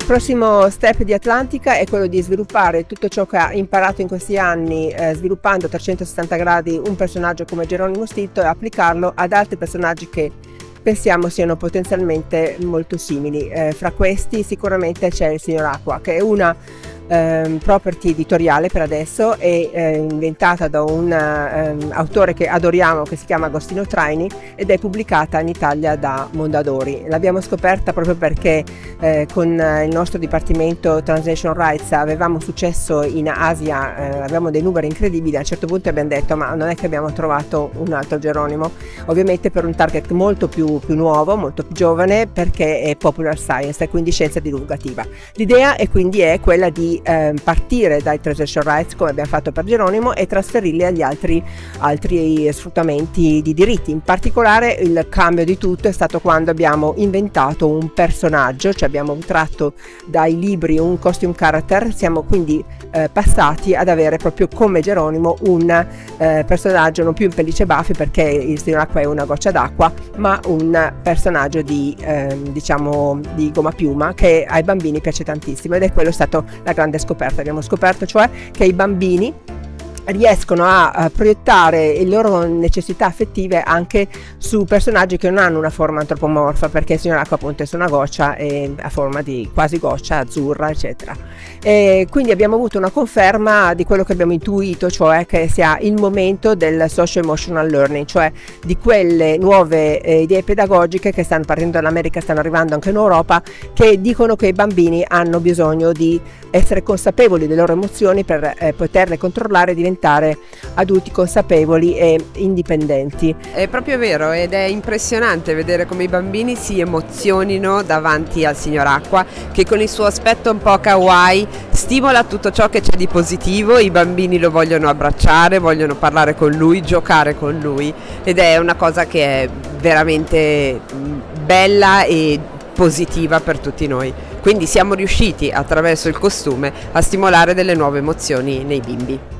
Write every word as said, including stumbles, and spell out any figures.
prossimo step di Atlantica è quello di sviluppare tutto ciò che ha imparato in questi anni, eh, sviluppando a trecentosessanta gradi un personaggio come Geronimo Stilton e applicarlo ad altri personaggi che pensiamo siano potenzialmente molto simili. Eh, fra questi sicuramente c'è il Signor Acqua, che è una ehm, property editoriale per adesso, è eh, inventata da un ehm, autore che adoriamo, che si chiama Agostino Traini, ed è pubblicata in Italia da Mondadori. L'abbiamo scoperta proprio perché eh, con il nostro dipartimento Translation Rights avevamo successo in Asia, eh, avevamo dei numeri incredibili. A un certo punto abbiamo detto: ma non è che abbiamo trovato un altro Geronimo, ovviamente per un target molto più, più nuovo, molto più giovane, perché è popular science e quindi scienza divulgativa. L'idea è quindi è quella di eh, partire dai translation rights, come abbiamo fatto per Geronimo, e trasferirli agli altri, altri sfruttamenti di diritti. In particolare il cambio di tutto è stato quando abbiamo inventato un personaggio, cioè abbiamo tratto dai libri un costume character, siamo quindi eh, passati ad avere proprio come Geronimo un eh, personaggio non più in pellicce baffi, perché il Signor Acqua è una goccia d'acqua, ma un personaggio di eh, diciamo di gomma piuma che ai bambini piace tantissimo, ed è quello stato la grande scoperta. Abbiamo scoperto cioè che i bambini riescono a, a proiettare le loro necessità affettive anche su personaggi che non hanno una forma antropomorfa, perché il Signor Acqua appunto è una goccia e ha forma di quasi goccia azzurra, eccetera. E quindi abbiamo avuto una conferma di quello che abbiamo intuito, cioè che sia il momento del social emotional learning, cioè di quelle nuove eh, idee pedagogiche che stanno partendo dall'America, stanno arrivando anche in Europa, che dicono che i bambini hanno bisogno di essere consapevoli delle loro emozioni per eh, poterle controllare e diventare adulti consapevoli e indipendenti. È proprio vero, ed è impressionante vedere come i bambini si emozionino davanti al Signor Acqua, che con il suo aspetto un po' kawaii stimola tutto ciò che c'è di positivo. I bambini lo vogliono abbracciare, vogliono parlare con lui, giocare con lui, ed è una cosa che è veramente bella e positiva per tutti noi. Quindi siamo riusciti attraverso il costume a stimolare delle nuove emozioni nei bimbi.